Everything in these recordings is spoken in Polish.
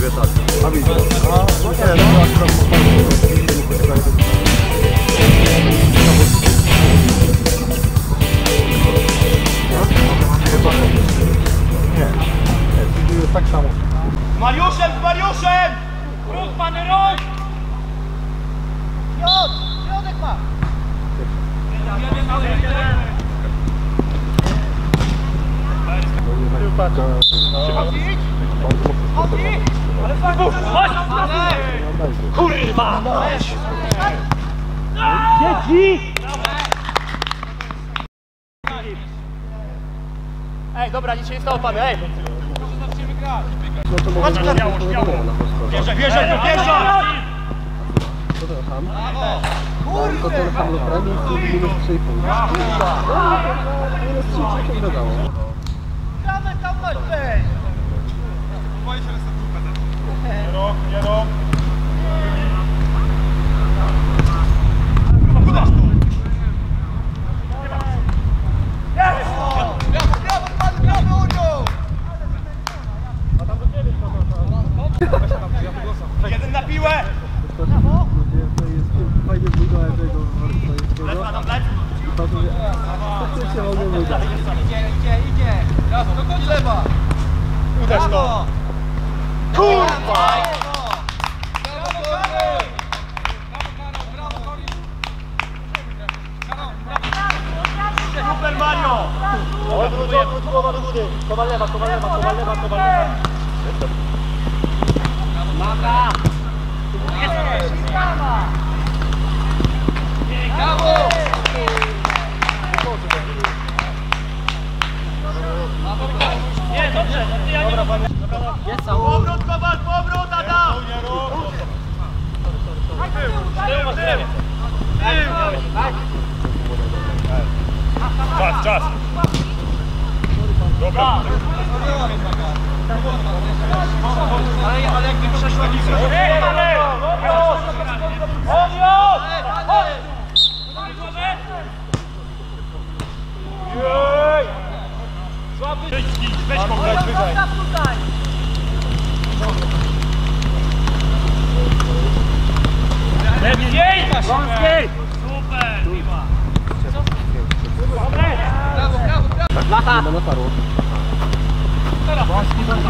ciebie tak. A widzę. No nie, no akurat nie, tak samo. Z Mariuszem, z Mariuszem! Ruch, pany, ruch! Środek ma! Kurwa! Dzieci! Ej, dobra, nic się nie stało, pany, ej! No to może Wjeżdżaj, wjeżdżaj, wjeżdżaj! Co to tam? To ten ham do premii i minus 3,5. Minus 3,5 nie dodało. Gramy tam masz być! Boję się resetu. Nie rok, nie rok. Udasz to! Jeden na piłę! Fajnie budowałem tego Lewa nam lec! i patrzę, faktycznie mogę wydać. Idzie! Raz, dochodź lewa! Udasz to! Kurwa! Super Mario! Odwróć głowa do góry! Kowal lewa, kowal lewa, kowal lewa, kowal lewa! Mata! Jest! Brawo! Nie, dobrze, ja nie mam... Jest sam. Powrót, Kowal, powrót, Adam! Czas, czas! Dobra! Ale jakby przeszła lisa. Weź go, grać wyżej! Lepiej! Wąskiej! Super! Brawo, brawo, brawo! Lacha! Na paru. Wąski będzie!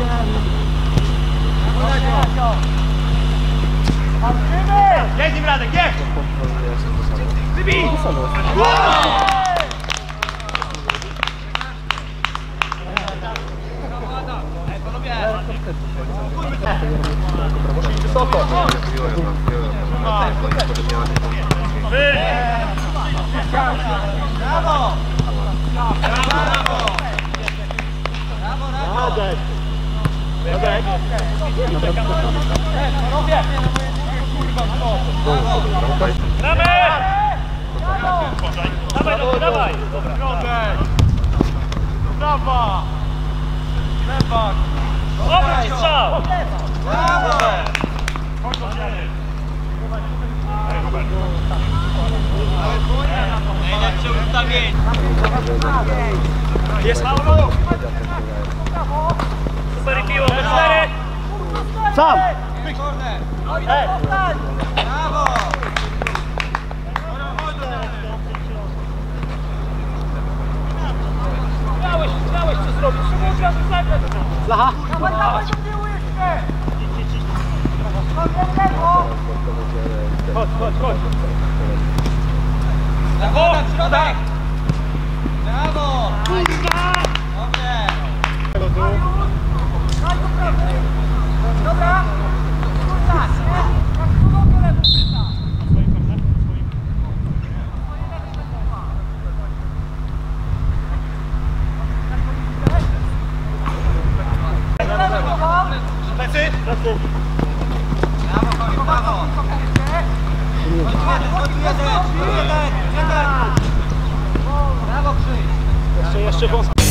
Jedź nim Radek, jedź! Wybij! Wysoko. Brawo! Radek! Radek! Gramy! Dawaj, dawaj! Środek! Brawa! Lewak! Obróć strzał! Brawo! Najlepsze ustawienie! Jest mało! Super piło, 4! Sam! Ej! Brawo! Miałeś co zrobić, trzeba od razu zagrać! Lacha! Dawaj do tyłu jeszcze! Chodź, chodź, chodź! Brawo! Środek! Brawo! Kurwa! Dobrze! Dobra! Kurwa! Plecy! Plecy! Brawo, brawo! Brawo, Krzyś! Jeszcze wąsko.